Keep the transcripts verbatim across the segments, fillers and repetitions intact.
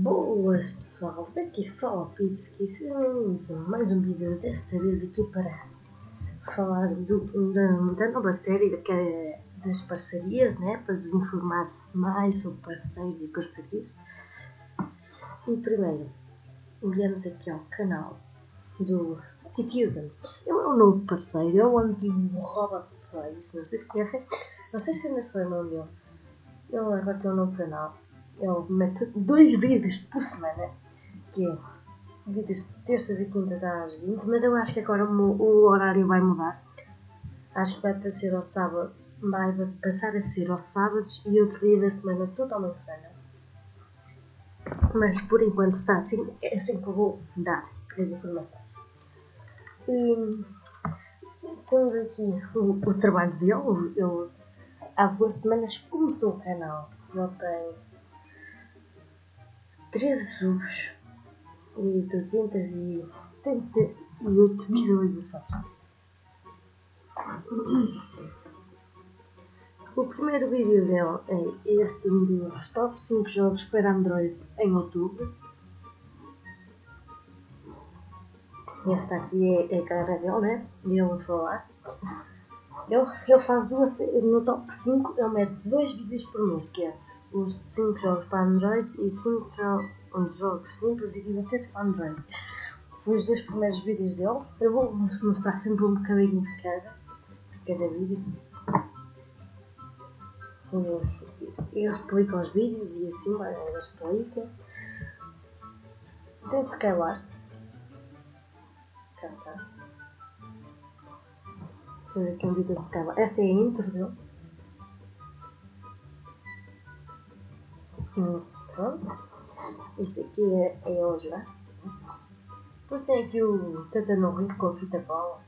Boas pessoal, daqui fala o Pitsky, mais um vídeo, desta vez aqui para falar do, da, da nova série que é das parcerias, né? Para vos informar mais sobre parceiros e parcerias. E primeiro, viemos aqui ao canal do Diffusion. Ele é um novo parceiro, é o antigo Robot Plays, não sei se conhecem, não sei se ainda se lembram dele. Ele agora tem um novo canal. Ele mete dois vídeos por semana, que é vídeos de terças e quintas às vinte, mas eu acho que agora o, o horário vai mudar. Acho que vai passar ao sábado, vai passar a ser aos sábados e outro dia da semana totalmente random. Mas por enquanto está assim, é assim que eu vou dar as informações. E, temos aqui o, o trabalho dele. Ele há duas semanas começou o canal. Ele tem treze subs e duzentas e setenta e oito visualizações. O primeiro vídeo dele é este dos top cinco jogos para Android em outubro. Esta aqui é, é a cara dele, né? E ele vai falar. Ele, ele faz duas, no top cinco ele mete dois vídeos por mês, que é os cinco jogos para Android e cinco jogos simples e divertidos para Android. Os dois primeiros vídeos dele, eu vou mostrar sempre um bocadinho de cada, de cada vídeo. Ele explica os vídeos e assim, ele explica. Tem de Skyward. Cá está. Temos aqui um vídeo de Skyward. Esta é a intro dele. Hum, pronto. Este aqui é, é ele jogar. Depois tem aqui o Tata no Rio com a fita cola.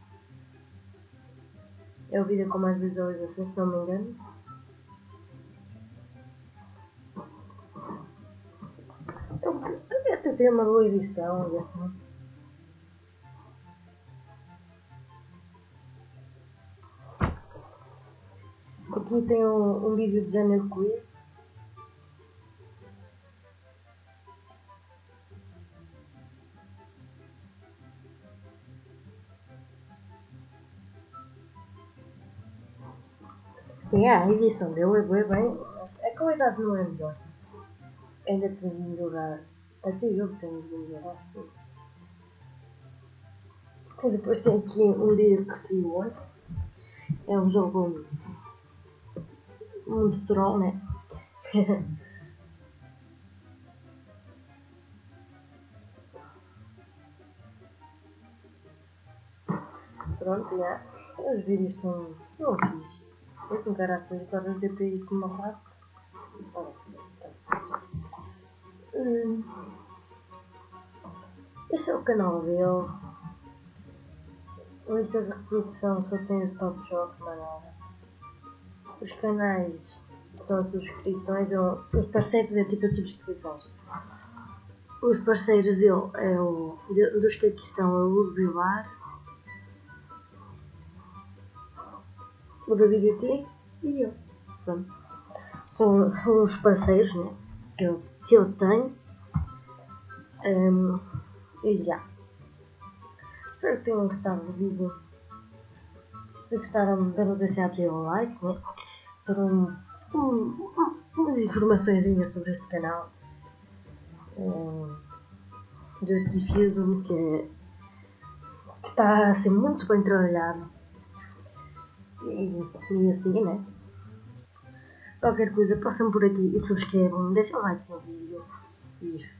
É o vídeo com mais visualizações, se não me engano. Eu queria até ter uma boa edição e assim. Aqui tem um, um vídeo de Janeiro Quiz. E a edição dele é bem, bem, a qualidade não é melhor. Ainda tenho de melhorar, até eu tenho de melhorar. E depois tem aqui um dia que saiu hoje. É um jogo muito troll, né? Pronto, já. Os vídeos são, são fixe. Eu com caraças agora os D P Is como uma parte. Hum. Este é o canal dele. Listas de reprodução só tem os top jogos, mais nada. Os canais são as subscrições, ou, os parceiros é tipo as subscrições. Os parceiros dele é o dos que aqui estão, é o Hugo Vilar, o da Videotec e eu. Pronto. São, são os parceiros, né, que, eu, que eu tenho. Um, e já. Espero que tenham gostado do vídeo. Se gostaram, devem deixar aqui um like, né, para um, um, umas informações sobre este canal. Um, do Diffusion, que está a ser muito bem trabalhado. E, e assim, né? Qualquer coisa, passam por aqui e subscrevam, deixem um like no vídeo e